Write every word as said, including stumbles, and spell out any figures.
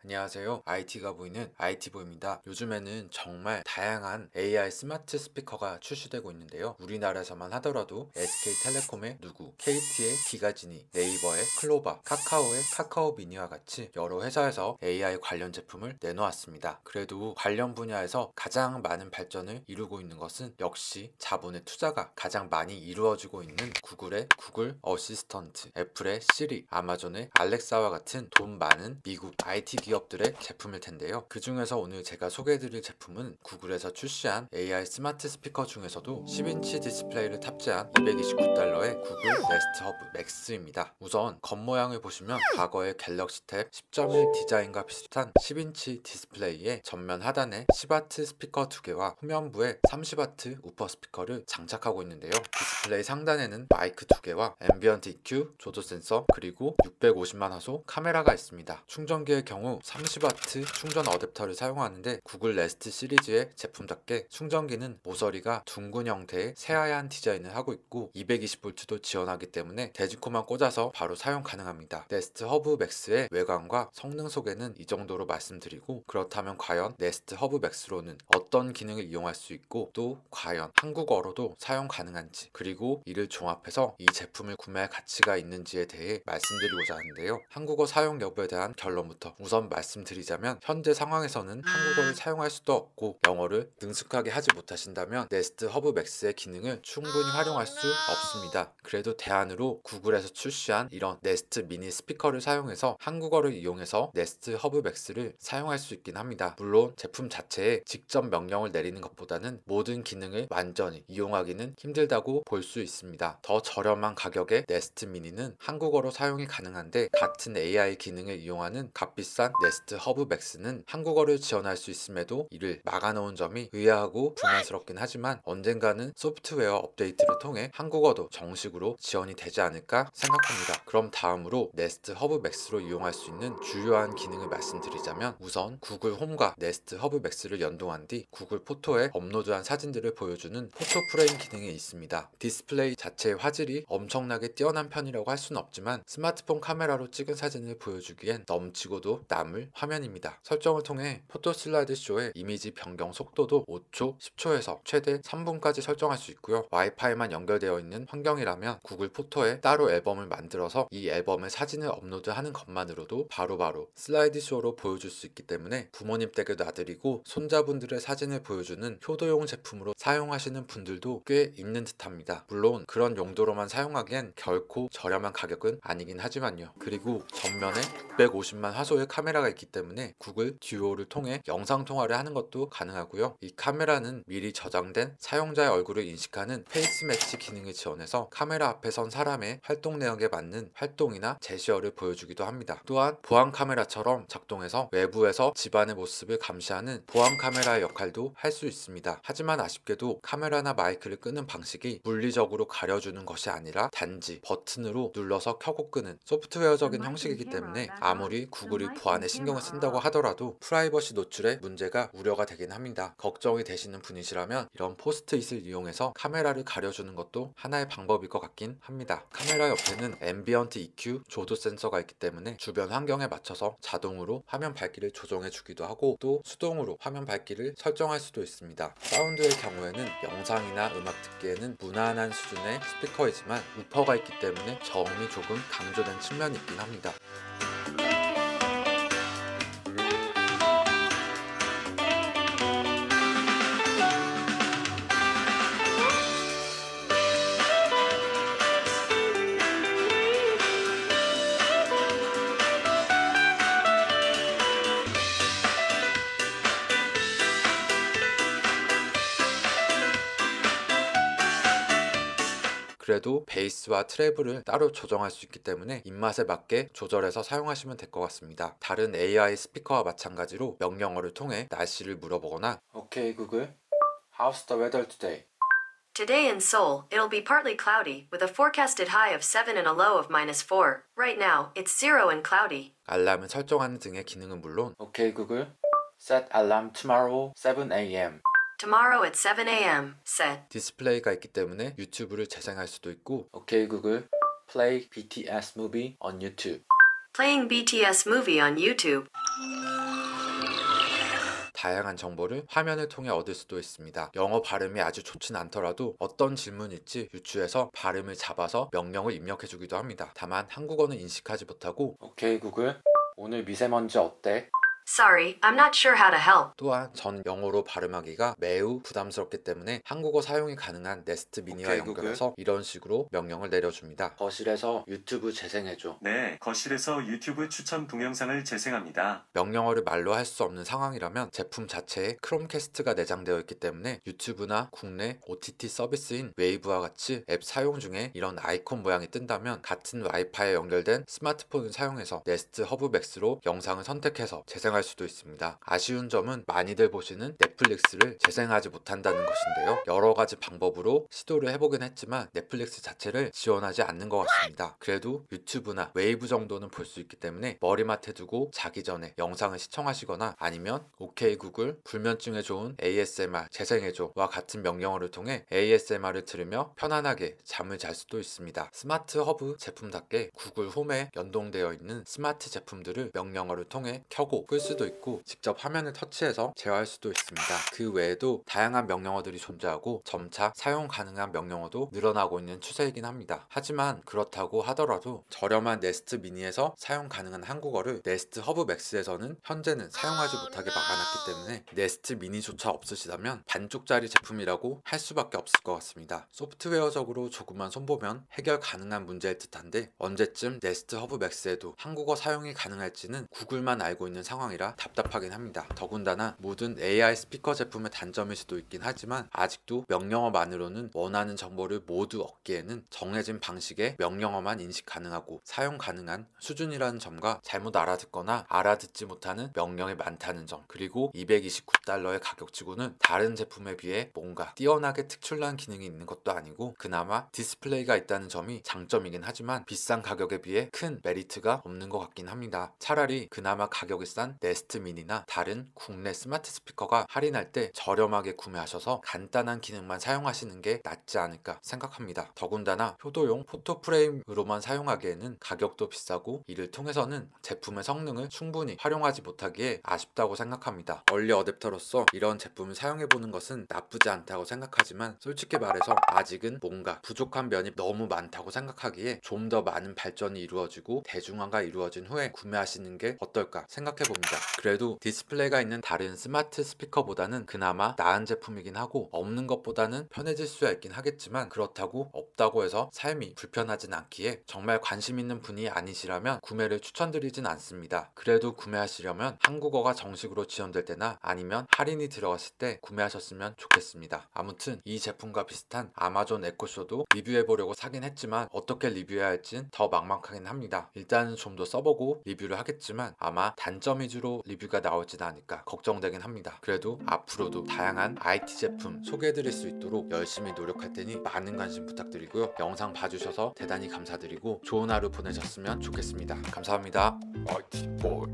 안녕하세요. 아이티가 보이는 아이티보입니다. 요즘에는 정말 다양한 에이아이 스마트 스피커가 출시되고 있는데요. 우리나라에서만 하더라도 에스케이텔레콤의 누구, 케이티의 기가지니, 네이버의 클로바, 카카오의 카카오 미니와 같이 여러 회사에서 에이아이 관련 제품을 내놓았습니다. 그래도 관련 분야에서 가장 많은 발전을 이루고 있는 것은 역시 자본의 투자가 가장 많이 이루어지고 있는 구글의 구글 어시스턴트, 애플의 시리, 아마존의 알렉사와 같은 돈 많은 미국 아이티 기업들의 제품일 텐데요. 그 중에서 오늘 제가 소개해드릴 제품은 구글에서 출시한 에이아이 스마트 스피커 중에서도 십 인치 디스플레이를 탑재한 이백이십구 달러의 구글 네스트 허브 맥스입니다. 우선 겉모양을 보시면 과거의 갤럭시 탭 십 점 일 디자인과 비슷한 십 인치 디스플레이에 전면 하단에 십 와트 스피커 두 개와 후면부에 삼십 와트 우퍼 스피커를 장착하고 있는데요. 디스플레이 상단에는 마이크 두 개와 앰비언트 이큐, 조도 센서, 그리고 육백오십만 화소 카메라가 있습니다. 충전기의 경우 삼십 와트 충전 어댑터를 사용하는데 구글 네스트 시리즈의 제품답게 충전기는 모서리가 둥근 형태의 새하얀 디자인을 하고 있고 이백이십 볼트도 지원하기 때문에 대지코만 꽂아서 바로 사용 가능합니다. 네스트 허브 맥스의 외관과 성능 소개는 이 정도로 말씀드리고, 그렇다면 과연 네스트 허브 맥스로는 어떤 기능을 이용할 수 있고 또 과연 한국어로도 사용 가능한지, 그리고 이를 종합해서 이 제품을 구매할 가치가 있는지에 대해 말씀드리고자 하는데요. 한국어 사용 여부에 대한 결론부터 우선 말씀드리자면, 현재 상황에서는 한국어를 사용할 수도 없고 영어를 능숙하게 하지 못하신다면 네스트 허브 맥스의 기능을 충분히 활용할 수 없습니다. 그래도 대안으로 구글에서 출시한 이런 네스트 미니 스피커를 사용해서 한국어를 이용해서 네스트 허브 맥스를 사용할 수 있긴 합니다. 물론 제품 자체에 직접 명령을 내리는 것보다는 모든 기능을 완전히 이용하기는 힘들다고 볼 수 있습니다. 더 저렴한 가격의 네스트 미니는 한국어로 사용이 가능한데, 같은 에이아이 기능을 이용하는 값비싼 네스트 허브 맥스는 한국어를 지원할 수 있음에도 이를 막아놓은 점이 의아하고 불만스럽긴 하지만 언젠가는 소프트웨어 업데이트를 통해 한국어도 정식으로 지원이 되지 않을까 생각합니다. 그럼 다음으로 네스트 허브 맥스로 이용할 수 있는 주요한 기능을 말씀드리자면, 우선 구글 홈과 네스트 허브 맥스를 연동한 뒤 구글 포토에 업로드한 사진들을 보여주는 포토 프레임 기능이 있습니다. 디스플레이 자체의 화질이 엄청나게 뛰어난 편이라고 할 수는 없지만 스마트폰 카메라로 찍은 사진을 보여주기엔 넘치고도 남을 화면입니다. 설정을 통해 포토 슬라이드 쇼의 이미지 변경 속도도 오 초, 십 초에서 최대 삼 분까지 설정할 수 있고요. 와이파이만 연결되어 있는 환경이라면 구글 포토에 따로 앨범을 만들어서 이 앨범에 사진을 업로드하는 것만으로도 바로바로 슬라이드 쇼로 보여줄 수 있기 때문에 부모님 댁에도 놔드리고 손자분들의 사진을 보여주는 효도용 제품으로 사용하시는 분들도 꽤 있는 듯합니다. 물론 그런 용도로만 사용하기엔 결코 저렴한 가격은 아니긴 하지만요. 그리고 전면에 육백오십만 화소의 카메라가 있기 때문에 구글 듀오를 통해 영상통화를 하는 것도 가능하고요. 이 카메라는 미리 저장된 사용자의 얼굴을 인식하는 페이스 매치 기능을 지원해서 카메라 앞에 선 사람의 활동 내역에 맞는 활동이나 제시어를 보여주기도 합니다. 또한 보안 카메라처럼 작동해서 외부에서 집안의 모습을 감시하는 보안 카메라의 역할도 할 수 있습니다. 하지만 아쉽게도 카메라나 마이크를 끄는 방식이 물리적으로 가려주는 것이 아니라 단지 버튼으로 눌러서 켜고 끄는 소프트웨어적인 형식이기 때문에 아무리 구글이 보안에 신경을 쓴다고 하더라도 프라이버시 노출에 문제가 우려가 되긴 합니다. 걱정이 되시는 분이시라면 이런 포스트잇을 이용해서 카메라를 가려주는 것도 하나의 방법일 것 같긴 합니다. 카메라 옆에는 앰비언트 이큐, 조도 센서가 있기 때문에 주변 환경에 맞춰서 자동으로 화면 밝기를 조정해 주기도 하고 또 수동으로 화면 밝기를 설정할 수도 있습니다. 사운드의 경우에는 영상이나 음악 듣기에는 무난한 수준의 스피커이지만 우퍼가 있기 때문에 저음이 조금 강조된 측면이 있긴 합니다. 그래도 베이스와 트래블을 따로 조정할 수 있기 때문에 입맛에 맞게 조절해서 사용하시면 될 것 같습니다. 다른 에이아이 스피커와 마찬가지로 명령어를 통해 날씨를 물어보거나 오케이 구글, How's the weather today? Today in Seoul, it'll be partly cloudy, with a forecasted high of seven and a low of minus four. Right now, it's zero and cloudy. 알람을 설정하는 등의 기능은 물론 오케이 구글, Set alarm tomorrow seven a m Tomorrow at seven a m set. 디스플레이가 있기 때문에 유튜브를 재생할 수도 있고 오케이 구글, Play 비티에스 movie on YouTube. Playing B T S movie on YouTube. 다양한 정보를 화면을 통해 얻을 수도 있습니다. 영어 발음이 아주 좋진 않더라도 어떤 질문일지 유추해서 발음을 잡아서 명령을 입력해주기도 합니다. 다만 한국어는 인식하지 못하고 오케이 구글, 오늘 미세먼지 어때? Sorry, I'm not sure how to help. 또한 전 영어로 발음하기가 매우 부담스럽기 때문에 한국어 사용이 가능한 네스트 미니와 오케이, 연결해서 이런 식으로 명령을 내려줍니다. 거실에서 유튜브 재생해줘. 네, 거실에서 유튜브 추천 동영상을 재생합니다. 명령어를 말로 할 수 없는 상황이라면 제품 자체에 크롬캐스트가 내장되어 있기 때문에 유튜브나 국내 오티티 서비스인 웨이브와 같이 앱 사용 중에 이런 아이콘 모양이 뜬다면 같은 와이파이에 연결된 스마트폰을 사용해서 네스트 허브 맥스로 영상을 선택해서 재생할 수도 있습니다. 아쉬운 점은 많이들 보시는 넷플릭스를 재생하지 못한다는 것인데요. 여러 가지 방법으로 시도를 해보긴 했지만 넷플릭스 자체를 지원하지 않는 것 같습니다. 그래도 유튜브나 웨이브 정도는 볼 수 있기 때문에 머리맡에 두고 자기 전에 영상을 시청하시거나 아니면 오케이 구글 불면증에 좋은 에이에스엠알 재생해줘와 같은 명령어를 통해 에이에스엠알을 들으며 편안하게 잠을 잘 수도 있습니다. 스마트 허브 제품답게 구글 홈에 연동되어 있는 스마트 제품들을 명령어를 통해 켜고 끌 수도 있고 직접 화면을 터치해서 제어할 수도 있습니다. 그 외에도 다양한 명령어들이 존재하고 점차 사용 가능한 명령어도 늘어나고 있는 추세이긴 합니다. 하지만 그렇다고 하더라도 저렴한 네스트 미니에서 사용 가능한 한국어를 네스트 허브 맥스에서는 현재는 사용하지 못하게 막아놨기 때문에 네스트 미니조차 없으시다면 반쪽짜리 제품이라고 할 수밖에 없을 것 같습니다. 소프트웨어적으로 조금만 손보면 해결 가능한 문제일 듯한데 언제쯤 네스트 허브 맥스에도 한국어 사용이 가능할지는 구글만 알고 있는 상황이라 답답하긴 합니다. 더군다나 모든 에이아이 스피커 제품의 단점일 수도 있긴 하지만 아직도 명령어만으로는 원하는 정보를 모두 얻기에는 정해진 방식의 명령어만 인식 가능하고 사용 가능한 수준이라는 점과 잘못 알아듣거나 알아듣지 못하는 명령이 많다는 점, 그리고 이백이십구 달러의 가격치고는 다른 제품에 비해 뭔가 뛰어나게 특출난 기능이 있는 것도 아니고 그나마 디스플레이가 있다는 점이 장점이긴 하지만 비싼 가격에 비해 큰 메리트가 없는 것 같긴 합니다. 차라리 그나마 가격이 싼 네스트 미니나 다른 국내 스마트 스피커가 할인할 때 저렴하게 구매하셔서 간단한 기능만 사용하시는 게 낫지 않을까 생각합니다. 더군다나 효도용 포토 프레임으로만 사용하기에는 가격도 비싸고 이를 통해서는 제품의 성능을 충분히 활용하지 못하기에 아쉽다고 생각합니다. 얼리 어댑터로서 이런 제품을 사용해보는 것은 나쁘지 않다고 생각하지만 솔직히 말해서 아직은 뭔가 부족한 면이 너무 많다고 생각하기에 좀 더 많은 발전이 이루어지고 대중화가 이루어진 후에 구매하시는 게 어떨까 생각해봅니다. 그래도 디스플레이가 있는 다른 스마트 스피커보다는 그나마 나은 제품이긴 하고 없는 것보다는 편해질 수야 있긴 하겠지만 그렇다고 없다고 해서 삶이 불편하진 않기에 정말 관심 있는 분이 아니시라면 구매를 추천드리진 않습니다. 그래도 구매하시려면 한국어가 정식으로 지원될 때나 아니면 할인이 들어갔을 때 구매하셨으면 좋겠습니다. 아무튼 이 제품과 비슷한 아마존 에코쇼도 리뷰해보려고 사긴 했지만 어떻게 리뷰해야 할진 더 막막하긴 합니다. 일단은 좀 더 써보고 리뷰를 하겠지만 아마 단점 위주로 리뷰가 나올진 않을까 걱정되긴 합니다. 그래도 앞으로도 다양한 아이티 제품 소개해드릴 수 있도록 열심히 노력할 테니 많은 관심 부탁드리고요. 영상 봐주셔서 대단히 감사드리고 좋은 하루 보내셨으면 좋겠습니다. 감사합니다. 아이티 보이.